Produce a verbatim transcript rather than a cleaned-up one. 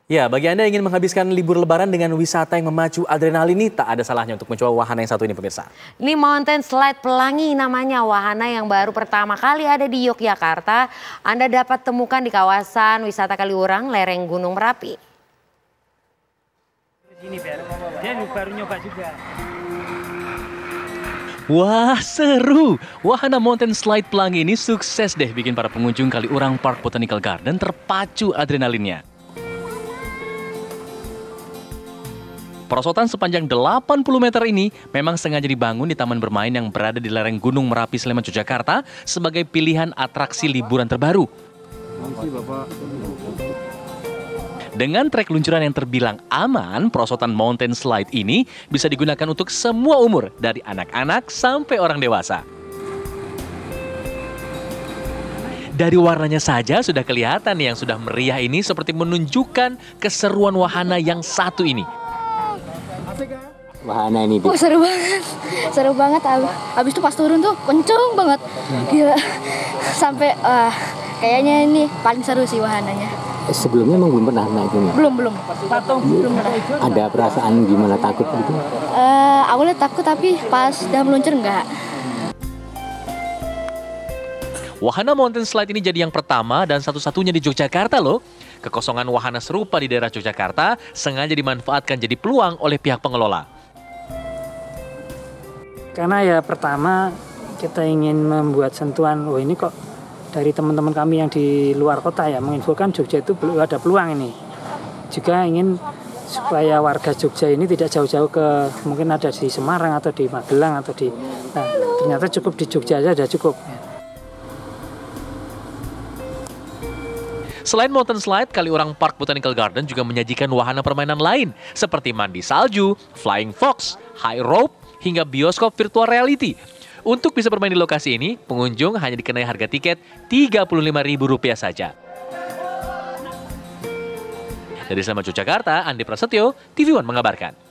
Ya, bagi Anda yang ingin menghabiskan libur lebaran dengan wisata yang memacu adrenalin ini, tak ada salahnya untuk mencoba wahana yang satu ini, pemirsa. Ini Mountain Slide Pelangi namanya, wahana yang baru pertama kali ada di Yogyakarta. Anda dapat temukan di kawasan wisata Kaliurang, lereng Gunung Merapi. Ini dia baru nyoba juga. Wah, seru! Wahana Mountain Slide Pelangi ini sukses deh bikin para pengunjung Kaliurang Park Botanical Garden terpacu adrenalinnya. Perosotan sepanjang delapan puluh meter ini memang sengaja dibangun di taman bermain yang berada di lereng Gunung Merapi, Sleman, Yogyakarta sebagai pilihan atraksi liburan terbaru. Dengan trek luncuran yang terbilang aman, perosotan Mountain Slide ini bisa digunakan untuk semua umur, dari anak-anak sampai orang dewasa. Dari warnanya saja sudah kelihatan yang sudah meriah ini seperti menunjukkan keseruan wahana yang satu ini. Wahana ini, oh, seru banget, seru banget. Habis itu pas turun tuh kenceng banget, gila. Sampai uh, kayaknya ini paling seru sih wahananya. Sebelumnya emang belum pernah naik ini? Belum, belum. Belum pernah. Ada perasaan gimana, takut gitu? Uh, awalnya takut, tapi pas udah meluncur enggak. Wahana Mountain Slide ini jadi yang pertama dan satu-satunya di Yogyakarta loh. Kekosongan wahana serupa di daerah Yogyakarta sengaja dimanfaatkan jadi peluang oleh pihak pengelola. Karena ya pertama kita ingin membuat sentuhan, oh ini kok dari teman-teman kami yang di luar kota ya menginfokan Jogja itu ada peluang ini. Juga ingin supaya warga Jogja ini tidak jauh-jauh ke, mungkin ada di Semarang atau di Magelang atau di, nah ternyata cukup di Jogja aja sudah cukup. Selain Mountain Slide, Kaliurang Park Botanical Garden juga menyajikan wahana permainan lain seperti mandi salju, flying fox, high rope, hingga bioskop virtual reality. Untuk bisa bermain di lokasi ini, pengunjung hanya dikenai harga tiket tiga puluh lima ribu rupiah saja. Dari Sleman, Yogyakarta, Andi Prasetyo, T V One mengabarkan.